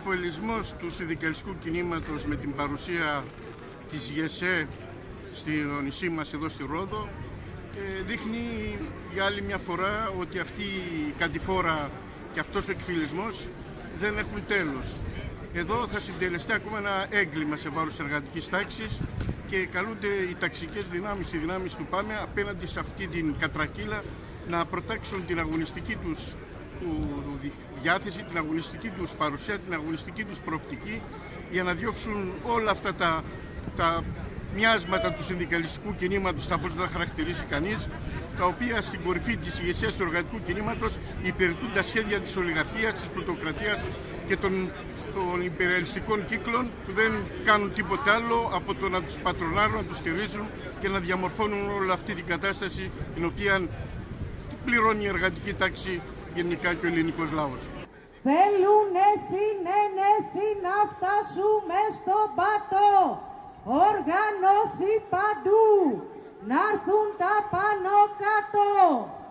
εξφολισμός του συνδικαλιστικού κινήματος με την παρουσία της ΓΕΣΕ στο νησί μας εδώ στη Ρόδο δείχνει για άλλη μια φορά ότι αυτή η κατηφόρα και αυτός ο εκφυλισμός δεν έχουν τέλος. Εδώ θα συντελεστεί ακόμα ένα έγκλημα σε βάρος εργατικής τάξης και καλούνται οι ταξικές δυνάμεις, οι δυνάμεις του ΠΑΜΕ απέναντι σε αυτή την κατρακύλα να προτάξουν την αγωνιστική τους διάθεση, την αγωνιστική τους παρουσία, την αγωνιστική τους προοπτική για να διώξουν όλα αυτά τα μοιάσματα του συνδικαλιστικού κινήματος, θα πώς να τα χαρακτηρίσει κανείς, τα οποία στην κορυφή της ηγεσίας του εργατικού κινήματος υπηρετούν τα σχέδια της ολιγαρχίας, της πλουτοκρατίας και των υπεραλιστικών κύκλων που δεν κάνουν τίποτε άλλο από το να τους πατρονάρουν, να τους στηρίζουν και να διαμορφώνουν όλη αυτή την κατάσταση την οποία πληρώνει η εργατική τάξη γενικά και ο ελληνικός λαός. Θέλουνε συνένεση να φτάσουμε στον πάτο, οργάνωση παντού, να έρθουν τα πάνω κάτω.